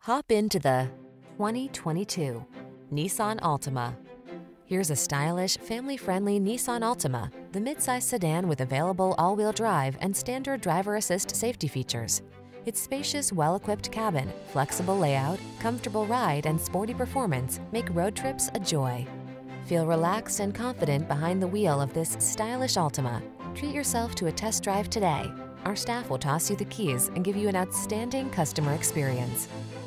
Hop into the 2022 Nissan Altima. Here's a stylish, family-friendly Nissan Altima, the midsize sedan with available all-wheel drive and standard driver assist safety features. Its spacious, well-equipped cabin, flexible layout, comfortable ride, and sporty performance make road trips a joy. Feel relaxed and confident behind the wheel of this stylish Altima. Treat yourself to a test drive today. Our staff will toss you the keys and give you an outstanding customer experience.